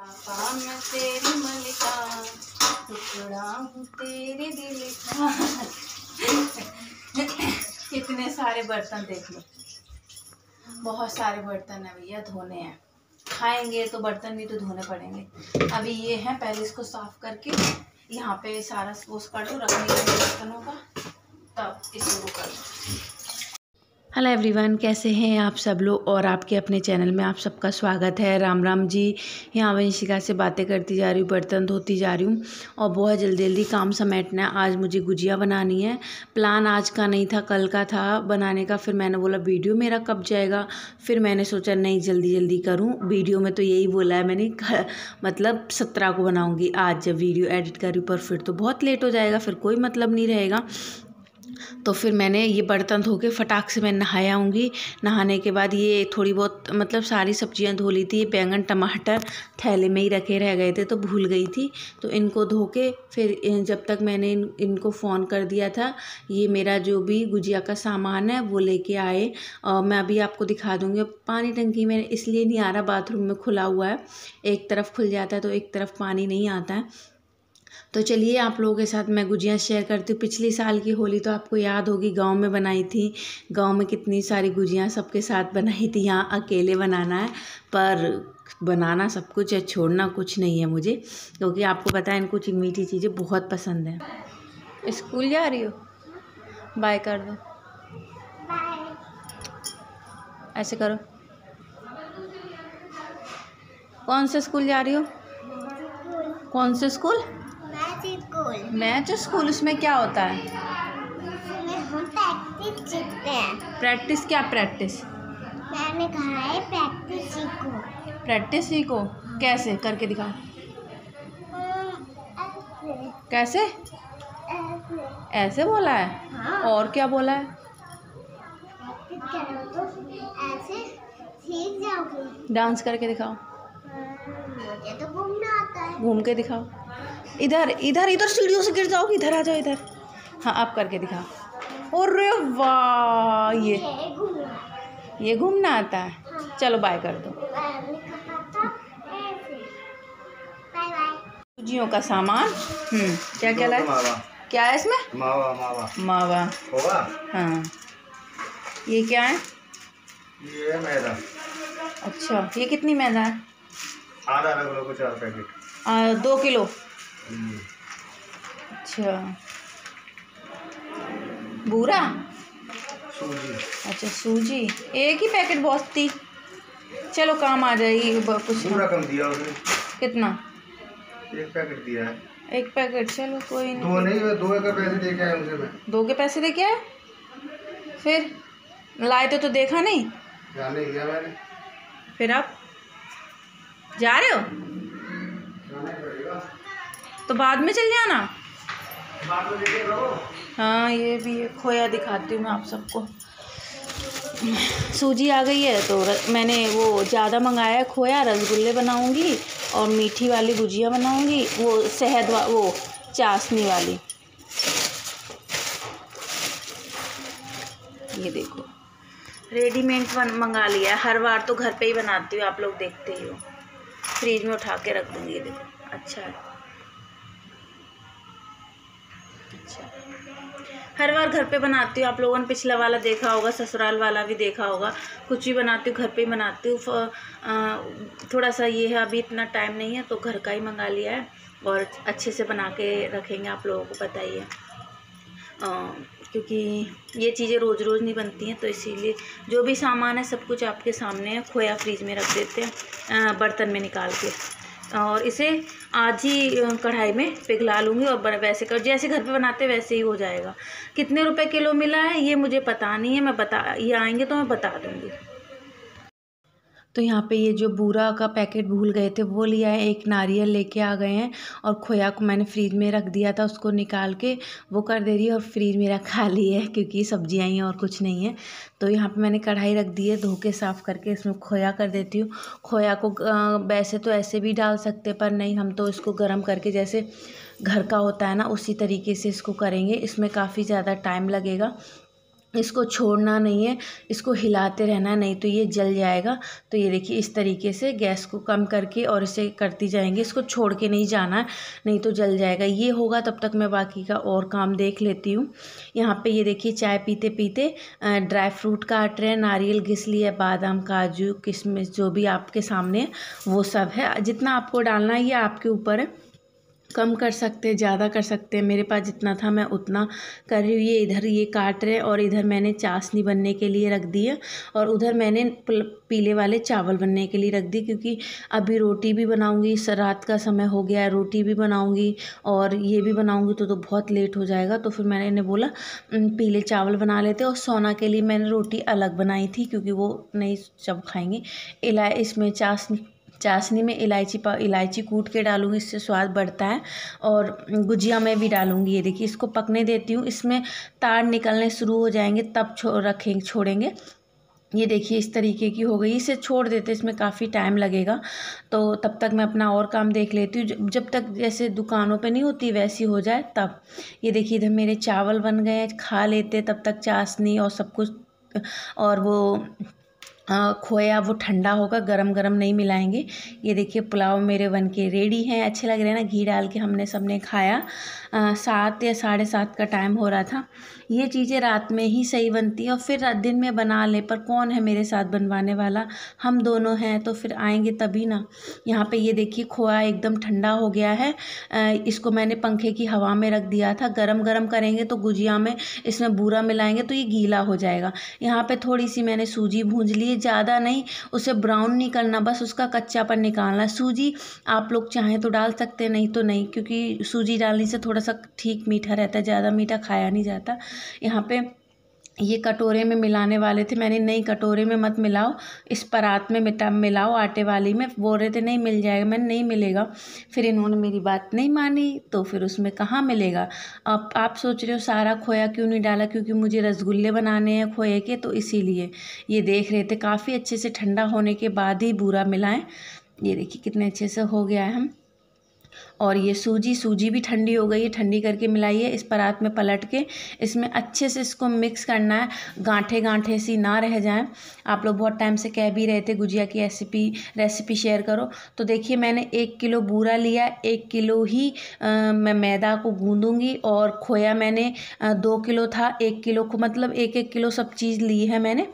पापा मैं तेरी मलिका, टुकड़ा हूँ तेरे दिल का। कितने सारे बर्तन देख लो, बहुत सारे बर्तन है भैया, धोने हैं। खाएंगे तो बर्तन भी तो धोने पड़ेंगे। अभी ये है, पहले इसको साफ करके यहाँ पे सारा स्पोस कर दो रखने के बर्तनों का, तब इसे वो कर दो। हेलो एवरीवन, कैसे हैं आप सब लोग। और आपके अपने चैनल में आप सबका स्वागत है। राम राम जी। यहाँ वंशिका से बातें करती जा रही हूँ, बर्तन धोती जा रही हूँ और बहुत जल्दी जल्दी काम समेटना है। आज मुझे गुजिया बनानी है। प्लान आज का नहीं था, कल का था बनाने का। फिर मैंने बोला वीडियो मेरा कब जाएगा, फिर मैंने सोचा नहीं जल्दी जल्दी करूँ। वीडियो में तो यही बोला है मैंने, मतलब 17 को बनाऊँगी। आज जब वीडियो एडिट कर रही हूँ, पर फिर तो बहुत लेट हो जाएगा, फिर कोई मतलब नहीं रहेगा। तो फिर मैंने ये बर्तन धो के फटाक से मैं नहाया आऊँगी। नहाने के बाद ये थोड़ी बहुत मतलब सारी सब्जियां धो ली थी। बैंगन टमाटर थैले में ही रखे रह गए थे तो भूल गई थी, तो इनको धो के फिर जब तक मैंने इनको फ़ोन कर दिया था, ये मेरा जो भी गुजिया का सामान है वो लेके आए। और मैं अभी आपको दिखा दूँगी। पानी टंकी में इसलिए नहीं आ रहा, बाथरूम में खुला हुआ है, एक तरफ खुल जाता है तो एक तरफ पानी नहीं आता है। तो चलिए आप लोगों के साथ मैं गुजिया शेयर करती हूँ। पिछली साल की होली तो आपको याद होगी, गांव में बनाई थी। गांव में कितनी सारी गुजिया सबके साथ बनाई थी। यहाँ अकेले बनाना है, पर बनाना सब कुछ है, छोड़ना कुछ नहीं है मुझे, क्योंकि आपको पता है इनको मीठी चीज़ें बहुत पसंद है। स्कूल जा रही हो? बाय कर दो, ऐसे करो। कौन से स्कूल जा रही हो? कौन से स्कूल? Match school. उसमें क्या होता है? हम प्रैक्टिस सीखते हैं। प्रैक्टिस? क्या प्रैक्टिस? मैंने कहा है प्रैक्टिस सीखो। प्रैक्टिस सीखो? कैसे करके दिखाओ। कैसे? ऐसे बोला है? हाँ। और क्या बोला है? प्रैक्टिस करो तो ऐसे सीख जाओगे। डांस करके दिखाओ। मुझे तो घूमना आता है। घूम के दिखाओ। इधर इधर इधर सीढ़ियों से गिर जाओगी, इधर आ जाओ इधर। हाँ, आप करके दिखाओ। अरे वाह, ये घूमना आता है। हाँ। चलो बाय कर दो। Bye bye. सब्जियों का सामान। क्या क्या लाए? क्या है इसमें? मावा। मावा मावा। होगा। हाँ, ये क्या है? ये है मैदा। अच्छा, ये कितनी मैदा है? आधा किलो को 4 पैकेट। 2 किलो। अच्छा, बूरा? सूजी। अच्छा, सूजी। एक ही पैकेट बहुत थी, चलो काम आ जाएगी। कुछ पूरा कम दिया उसने। कितना? 1 पैकेट दिया है। 1 पैकेट, चलो कोई नहीं। 2 नहीं, 2 के पैसे दे के आया मुझे। मैं 2 के पैसे दे के आए? फिर लाए तो देखा नहीं? जाने गया मैंने। फिर आप जा रहे हो जाना पड़ेगा। तो बाद में चल जाना। बाद में देखे रहो। हाँ, ये भी है। खोया दिखाती हूँ मैं आप सबको। सूजी आ गई है तो मैंने वो ज़्यादा मंगाया है खोया। रसगुल्ले बनाऊंगी और मीठी वाली गुजिया बनाऊंगी, वो शहद वो चाशनी वाली। ये देखो, रेडीमेड मंगा लिया है। हर बार तो घर पे ही बनाती हूँ, आप लोग देखते ही हो। फ्रिज में उठा के रख दूँगी। ये देखो, अच्छा है। अच्छा, हर बार घर पे बनाती हूँ। आप लोगों ने पिछला वाला देखा होगा, ससुराल वाला भी देखा होगा। कुछ भी बनाती हूँ घर पे ही बनाती हूँ। थोड़ा सा ये है, अभी इतना टाइम नहीं है तो घर का ही मंगा लिया है और अच्छे से बना के रखेंगे, आप लोगों को पता ही है। क्योंकि ये चीज़ें रोज़ रोज़ नहीं बनती हैं, तो इसीलिए जो भी सामान है सब कुछ आपके सामने है। खोया फ्रिज में रख देते हैं, बर्तन में निकाल के, और इसे आज ही कढ़ाई में पिघला लूँगी और वैसे कर जैसे घर पे बनाते वैसे ही हो जाएगा। कितने रुपए किलो मिला है ये मुझे पता नहीं है, ये आएंगे तो मैं बता दूँगी। तो यहाँ पे ये जो बूरा का पैकेट भूल गए थे वो लिया है। एक नारियल लेके आ गए हैं और खोया को मैंने फ्रिज में रख दिया था, उसको निकाल के वो कर दे रही है। और फ्रिज मेरा खाली है क्योंकि सब्जियां ही और कुछ नहीं है। तो यहाँ पे मैंने कढ़ाई रख दी है, धो के साफ़ करके इसमें खोया कर देती हूँ। खोया को वैसे तो ऐसे भी डाल सकते, पर नहीं, हम तो इसको गर्म करके जैसे घर का होता है ना, उसी तरीके से इसको करेंगे। इसमें काफ़ी ज़्यादा टाइम लगेगा, इसको छोड़ना नहीं है, इसको हिलाते रहना, नहीं तो ये जल जाएगा। तो ये देखिए इस तरीके से गैस को कम करके और इसे करती जाएंगे, इसको छोड़ के नहीं जाना है, नहीं तो जल जाएगा। ये होगा तब तक मैं बाकी का और काम देख लेती हूँ। यहाँ पे ये देखिए चाय पीते पीते ड्राई फ्रूट काट रहे हैं, नारियल घिस लिया, बादाम काजू किशमिश जो भी आपके सामने है वो सब है। जितना आपको डालना है ये आपके ऊपर है, कम कर सकते हैं, ज़्यादा कर सकते हैं। मेरे पास जितना था मैं उतना कर रही हूँ। ये इधर ये काट रहे हैं और इधर मैंने चाशनी बनने के लिए रख दी है और उधर मैंने पीले वाले चावल बनने के लिए रख दी, क्योंकि अभी रोटी भी बनाऊँगी, रात का समय हो गया है, रोटी भी बनाऊँगी और ये भी बनाऊँगी तो बहुत लेट हो जाएगा। तो फिर मैंने इन्हें बोला पीले चावल बना लेते। और सोना के लिए मैंने रोटी अलग बनाई थी, क्योंकि वो नहीं जब खाएँगे। इसमें चाशनी में इलायची कूट के डालूँगी, इससे स्वाद बढ़ता है। और गुजिया में भी डालूँगी। ये देखिए इसको पकने देती हूँ, इसमें तार निकलने शुरू हो जाएंगे तब छोड़ेंगे। ये देखिए इस तरीके की हो गई, इसे छोड़ देते, इसमें काफ़ी टाइम लगेगा। तो तब तक मैं अपना और काम देख लेती हूँ, जब तक जैसे दुकानों पे नहीं होती वैसी हो जाए तब। ये देखिए इधर मेरे चावल बन गए हैं, खा लेते तब तक चाशनी और सब कुछ। और वो खोया वो ठंडा होगा, गरम गरम नहीं मिलाएंगे। ये देखिए पुलाव मेरे बन के रेडी हैं, अच्छे लग रहे हैं ना, घी डाल के हमने सबने खाया। 7 या 7:30 का टाइम हो रहा था। ये चीज़ें रात में ही सही बनती हैं और फिर दिन में बना ले, पर कौन है मेरे साथ बनवाने वाला, हम दोनों हैं, तो फिर आएंगे तभी ना। यहाँ पे ये देखिए खोया एकदम ठंडा हो गया है, इसको मैंने पंखे की हवा में रख दिया था। गरम गरम करेंगे तो गुजिया में इसमें बूरा मिलाएंगे तो ये गीला हो जाएगा। यहाँ पे थोड़ी सी मैंने सूजी भूंज ली, ज़्यादा नहीं, उसे ब्राउन नहीं करना, बस उसका कच्चापन निकालना। सूजी आप लोग चाहें तो डाल सकते हैं, नहीं तो नहीं, क्योंकि सूजी डालने से थोड़ा सा ठीक मीठा रहता है, ज़्यादा मीठा खाया नहीं जाता। यहाँ पे ये कटोरे में मिलाने वाले थे, मैंने नहीं कटोरे में मत मिलाओ, इस परात में मिलाओ आटे वाली में। बोल रहे थे नहीं मिल जाएगा, मैंने नहीं मिलेगा। फिर इन्होंने मेरी बात नहीं मानी तो फिर उसमें कहाँ मिलेगा। अब आप सोच रहे हो सारा खोया क्यों नहीं डाला, क्योंकि मुझे रसगुल्ले बनाने हैं खोए के, तो इसीलिए। ये देख रहे थे काफ़ी अच्छे से ठंडा होने के बाद ही बूरा मिलाएं। ये देखिए कितने अच्छे से हो गया है हम। और ये सूजी भी ठंडी हो गई है, ठंडी करके मिलाइए इस परात में पलट के। इसमें अच्छे से इसको मिक्स करना है, गांठे सी ना रह जाएं। आप लोग बहुत टाइम से कह भी रहे थे गुजिया की रेसिपी शेयर करो। तो देखिए मैंने 1 किलो बूरा लिया, 1 किलो ही मैं मैदा को गूंदूंगी। और खोया मैंने 2 किलो था, 1 किलो को मतलब 1-1 किलो सब चीज़ ली है मैंने।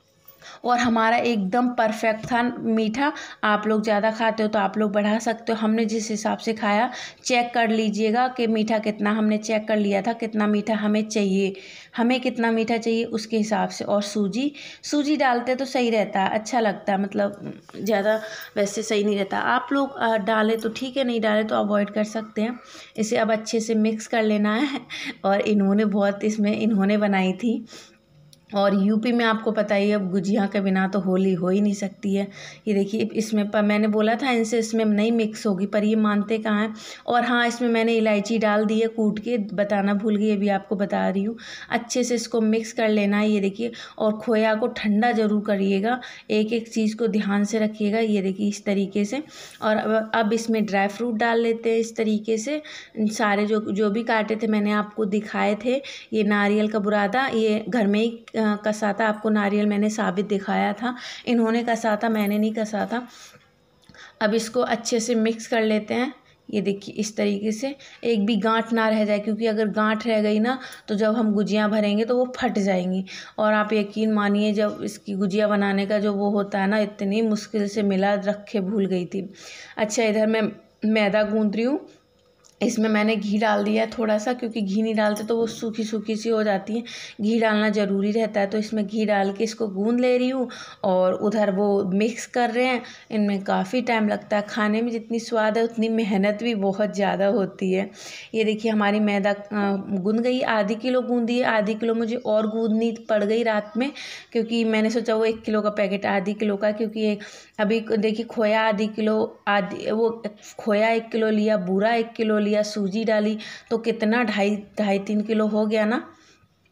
और हमारा एकदम परफेक्ट था मीठा। आप लोग ज़्यादा खाते हो तो आप लोग बढ़ा सकते हो, हमने जिस हिसाब से खाया चेक कर लीजिएगा कि मीठा कितना, हमने चेक कर लिया था कितना मीठा हमें चाहिए, हमें कितना मीठा चाहिए उसके हिसाब से। और सूजी डालते तो सही रहता है, अच्छा लगता है, मतलब ज़्यादा वैसे सही नहीं रहता। आप लोग डालें तो ठीक है, नहीं डालें तो अवॉइड कर सकते हैं। इसे अब अच्छे से मिक्स कर लेना है। और इन्होंने बनाई थी। और यूपी में आपको पता ही है अब गुजिया के बिना तो होली हो ही नहीं सकती है। ये देखिए इसमें मैंने बोला था इनसे इसमें नहीं मिक्स होगी, पर ये मानते कहाँ हैं। और हाँ इसमें मैंने इलायची डाल दी है कूट के, बताना भूल गई, अभी आपको बता रही हूँ। अच्छे से इसको मिक्स कर लेना है। ये देखिए, और खोया को ठंडा ज़रूर करिएगा, एक एक चीज़ को ध्यान से रखिएगा। ये देखिए इस तरीके से। और अब इसमें ड्राई फ्रूट डाल लेते हैं इस तरीके से। सारे जो भी काटे थे मैंने आपको दिखाए थे। ये नारियल का बुरादा ये घर में ही कसा था, आपको नारियल मैंने साबित दिखाया था, इन्होंने कसा था, मैंने नहीं कसा था। अब इसको अच्छे से मिक्स कर लेते हैं। ये देखिए इस तरीके से, एक भी गांठ ना रह जाए, क्योंकि अगर गांठ रह गई ना तो जब हम गुजिया भरेंगे तो वो फट जाएंगी। और आप यकीन मानिए जब इसकी गुजिया बनाने का जो वो होता है ना, इतनी मुश्किल से मिला, रखे भूल गई थी। अच्छा इधर मैं मैदा गूंद रही हूँ, इसमें मैंने घी डाल दिया थोड़ा सा, क्योंकि घी नहीं डालते तो वो सूखी सूखी सी हो जाती है, घी डालना ज़रूरी रहता है। तो इसमें घी डाल के इसको गूंद ले रही हूँ। और उधर वो मिक्स कर रहे हैं, इनमें काफ़ी टाइम लगता है, खाने में जितनी स्वाद है उतनी मेहनत भी बहुत ज़्यादा होती है। ये देखिए हमारी मैदा गूंद गई, आधी किलो गूंदी है, आधी किलो मुझे और गूंदनी पड़ गई रात में, क्योंकि मैंने सोचा वो 1 किलो का पैकेट आधी किलो का, क्योंकि अभी देखिए खोया आधी किलो, वो खोया 1 किलो लिया, बूरा 1 किलो लिया, सूजी डाली, तो कितना 2.5-3 किलो हो गया ना,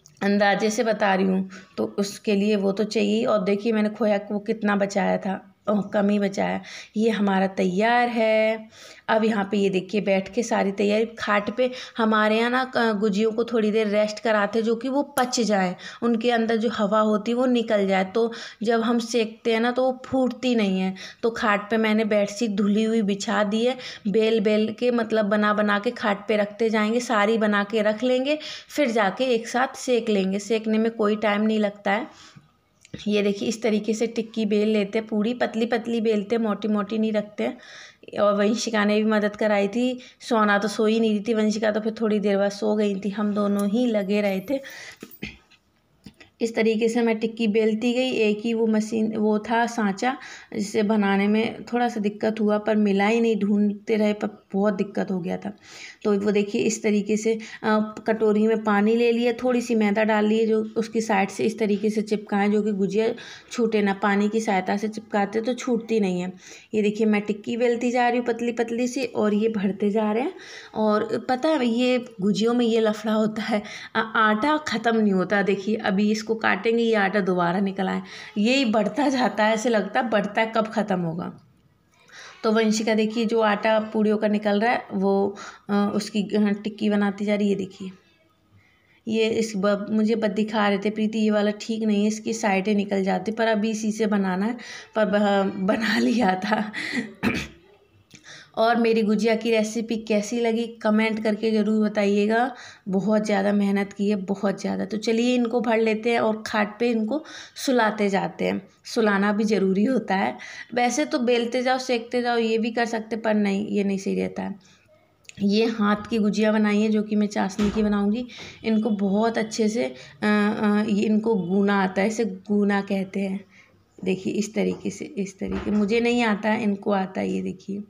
अंदाजे से बता रही हूँ। तो उसके लिए वो तो चाहिए। और देखिए मैंने खोया वो कितना बचाया था, कमी बचाया। ये हमारा तैयार है। अब यहाँ पे ये देखिए बैठ के सारी तैयारी खाट पे। हमारे यहाँ ना गुजियों को थोड़ी देर रेस्ट कराते जो कि वो पच जाए, उनके अंदर जो हवा होती है वो निकल जाए, तो जब हम सेकते हैं ना तो वो फूटती नहीं है। तो खाट पे मैंने बेडशीट धुली हुई बिछा दी है। बेल बेल के मतलब बना बना के खाट पे रखते जाएंगे, सारी बना के रख लेंगे, फिर जाके एक साथ सेक लेंगे। सेकने में कोई टाइम नहीं लगता है। ये देखिए इस तरीके से टिक्की बेल लेते हैं, पूरी पतली पतली बेलते, मोटी मोटी नहीं रखते हैं। और वंशिका ने भी मदद कराई थी। सोना तो सो ही नहीं रही थी वंशिका, तो फिर थोड़ी देर बाद सो गई थी। हम दोनों ही लगे रहे थे। इस तरीके से मैं टिक्की बेलती गई। एक ही वो मशीन वो था सांचा, जिसे बनाने में थोड़ा सा दिक्कत हुआ, पर मिला ही नहीं, ढूंढते रहे पर बहुत दिक्कत हो गया था। तो वो देखिए इस तरीके से कटोरी में पानी ले लिया, थोड़ी सी मैदा डाल लिए, जो उसकी साइड से इस तरीके से चिपकाएं जो कि गुजिया छूटे ना। पानी की सहायता से चिपकाते तो छूटती नहीं है। ये देखिए मैं टिक्की बेलती जा रही हूँ पतली पतली सी, और ये भरते जा रहे हैं। और पता है ये गुजियों में ये लफड़ा होता है, आटा ख़त्म नहीं होता। देखिए अभी इसको काटेंगे, ये आटा दोबारा निकल आए, यही बढ़ता जाता है, ऐसे लगता है बढ़ता है, कब ख़त्म होगा। तो वंशिका देखिए जो आटा पूड़ियों का निकल रहा है वो उसकी टिक्की बनाती जा रही है। देखिए ये मुझे दिखा रहे थे प्रीति ये वाला ठीक नहीं है, इसकी साइडें निकल जाती, पर अभी इसी से बनाना है, पर बना लिया था। और मेरी गुजिया की रेसिपी कैसी लगी कमेंट करके ज़रूर बताइएगा। बहुत ज़्यादा मेहनत की है, बहुत ज़्यादा। तो चलिए इनको भर लेते हैं और खाट पे इनको सुलाते जाते हैं। सुलाना भी ज़रूरी होता है। वैसे तो बेलते जाओ सेकते जाओ ये भी कर सकते, पर नहीं, ये नहीं सही रहता है। ये हाथ की गुजिया बनाई है जो कि मैं चाशनी की बनाऊंगी। इनको बहुत अच्छे से ये इनको गूना आता है, इसे गूना कहते हैं। देखिए इस तरीके मुझे नहीं आता है, इनको आता है। ये देखिए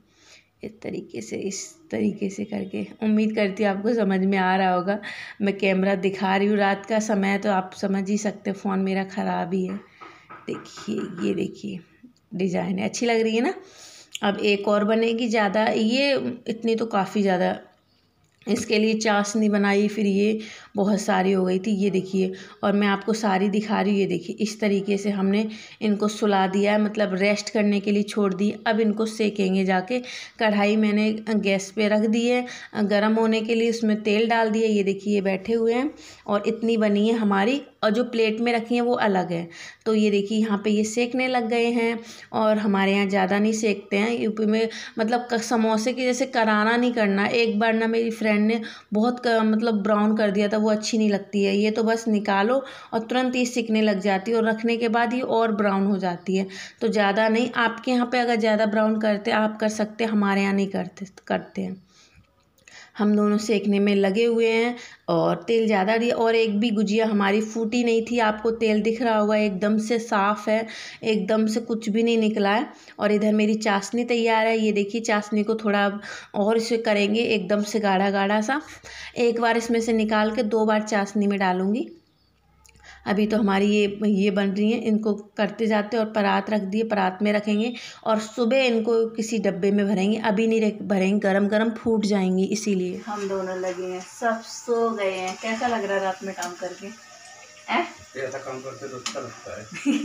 इस तरीके से करके। उम्मीद करती हूँ आपको समझ में आ रहा होगा। मैं कैमरा दिखा रही हूँ, रात का समय है तो आप समझ ही सकते, फ़ोन मेरा ख़राब ही है। देखिए ये देखिए डिज़ाइन है, अच्छी लग रही है ना। अब एक और बनेगी ज़्यादा, ये इतनी तो काफ़ी ज़्यादा, इसके लिए चाशनी बनाई, फिर ये बहुत सारी हो गई थी। ये देखिए, और मैं आपको सारी दिखा रही हूँ। ये देखिए इस तरीके से हमने इनको सुला दिया है, मतलब रेस्ट करने के लिए छोड़ दी। अब इनको सेकेंगे जाके। कढ़ाई मैंने गैस पे रख दी है गर्म होने के लिए, उसमें तेल डाल दिया। ये देखिए बैठे हुए हैं, और इतनी बनी है हमारी, और जो प्लेट में रखी है वो अलग है। तो ये देखिए यहाँ पे ये सेकने लग गए हैं। और हमारे यहाँ ज़्यादा नहीं सेकते हैं यूपी में, मतलब समोसे की जैसे करारा नहीं करना। एक बार ना मेरी फ्रेंड ने बहुत मतलब ब्राउन कर दिया था, वो अच्छी नहीं लगती है। ये तो बस निकालो और तुरंत ही सिकने लग जाती है, और रखने के बाद ही और ब्राउन हो जाती है। तो ज़्यादा नहीं, आपके यहाँ पे अगर ज़्यादा ब्राउन करते आप कर सकते, हमारे यहाँ नहीं करते हैं। हम दोनों सेकने में लगे हुए हैं, और तेल ज़्यादा दिया। और एक भी गुजिया हमारी फूटी नहीं थी, आपको तेल दिख रहा होगा, एकदम से साफ़ है, एकदम से कुछ भी नहीं निकला है। और इधर मेरी चाशनी तैयार है। ये देखिए चाशनी को थोड़ा और इसे करेंगे एकदम से गाढ़ा गाढ़ा सा। एक बार इसमें से निकाल के 2 बार चाशनी में डालूँगी। अभी तो हमारी ये बन रही हैं, इनको करते जाते, और परात रख दिए, परात में रखेंगे, और सुबह इनको किसी डब्बे में भरेंगे। अभी नहीं भरेंगे, गरम गरम फूट जाएंगी, इसीलिए। हम दोनों लगे हैं, सब सो गए हैं। कैसा लग रहा है रात में काम करके? ऐसा काम करते तो अच्छा लगता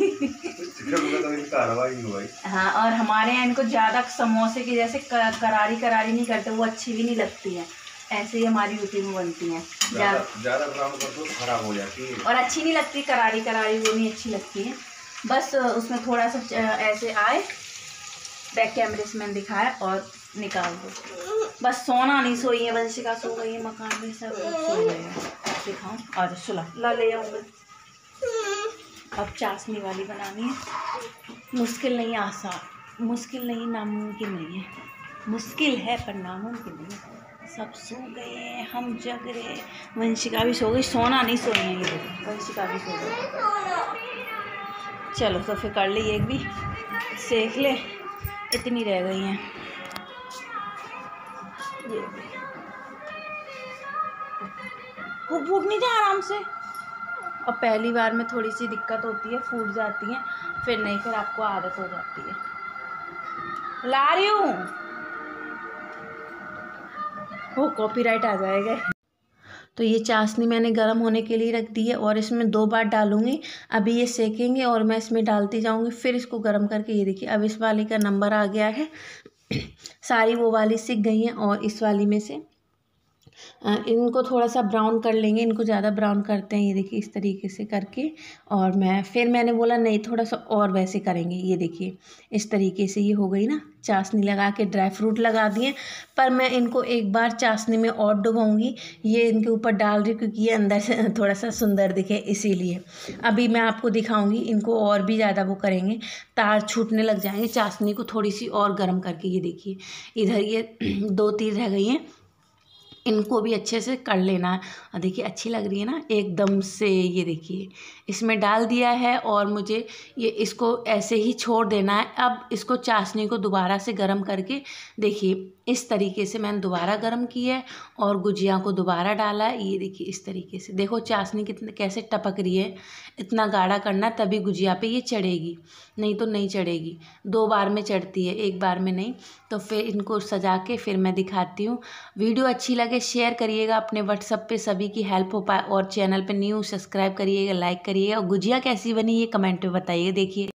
है। तो कार्रवाई हुई। हाँ, और हमारे यहाँ इनको ज़्यादा समोसे की जैसे करारी नहीं करते, वो अच्छी भी नहीं लगती है। ऐसे ही हमारी यूपी में बनती हैं। ज़्यादा ब्राउन कर दो खराब हो जाती है, और अच्छी नहीं लगती करारी, वो नहीं अच्छी लगती है। बस उसमें थोड़ा सा ऐसे आए, बैक कैमरे से मैंने दिखाया, और निकाल दो। बस सोना नहीं सोई है, वंशिका सो गई है, मकान में सब सो गए हैं। दिखाऊँ? और सुला ला ले आऊँगा। अब चाशनी वाली बनानी है। मुश्किल नहीं, आसान, मुश्किल नहीं, नामुमकिन नहीं है। मुश्किल है पर नामुमकिन नहीं है। सब सो गए, हम जग रहे। वंशिका भी सो गई, सोना नहीं सोई है। ये वंशिका भी सो गई। चलो तो फिर कर ली, एक भी सेक ले, इतनी रह गई हैं। ये वो फूट नहीं जाए आराम से। और पहली बार में थोड़ी सी दिक्कत होती है, फूट जाती हैं, फिर नहीं, फिर आपको आदत हो जाती है। ला रही हूँ, वो कॉपीराइट आ जाएगा। तो ये चाशनी मैंने गर्म होने के लिए रख दी है और इसमें 2 बार डालूंगी। अभी ये सेकेंगे और मैं इसमें डालती जाऊंगी, फिर इसको गर्म करके। ये देखिए अब इस वाली का नंबर आ गया है। सारी वो वाली सिक गई हैं और इस वाली में से इनको थोड़ा सा ब्राउन कर लेंगे। इनको ज़्यादा ब्राउन करते हैं, ये देखिए इस तरीके से करके। और मैंने बोला नहीं थोड़ा सा और वैसे करेंगे। ये देखिए इस तरीके से ये हो गई ना। चाशनी लगा के ड्राई फ्रूट लगा दिए, पर मैं इनको एक बार चाशनी में और डुबाऊंगी। ये इनके ऊपर डाल रही क्योंकि ये अंदर से थोड़ा सा सुंदर दिखे, इसीलिए। अभी मैं आपको दिखाऊंगी, इनको और भी ज़्यादा वो करेंगे, तार छूटने लग जाएंगे। चाशनी को थोड़ी सी और गर्म करके, ये देखिए इधर ये 2-3 रह गई हैं, इनको भी अच्छे से कर लेना है। और देखिए अच्छी लग रही है ना एकदम से। ये देखिए इसमें डाल दिया है और मुझे ये इसको ऐसे ही छोड़ देना है। अब इसको चाशनी को दोबारा से गर्म करके, देखिए इस तरीके से मैंने दोबारा गर्म किया है और गुजिया को दोबारा डाला है। ये देखिए इस तरीके से, देखो चाशनी कितने कैसे टपक रही है। इतना गाढ़ा करना तभी गुजिया पे ये चढ़ेगी, नहीं तो नहीं चढ़ेगी। 2 बार में चढ़ती है, 1 बार में नहीं। तो फिर इनको सजा के फिर मैं दिखाती हूँ। वीडियो अच्छी लगे शेयर करिएगा अपने व्हाट्सएप पे, सभी की हेल्प हो पाए। और चैनल पे न्यू सब्सक्राइब करिएगा, लाइक करिएगा। और गुजिया कैसी बनी ये कमेंट में बताइए। देखिए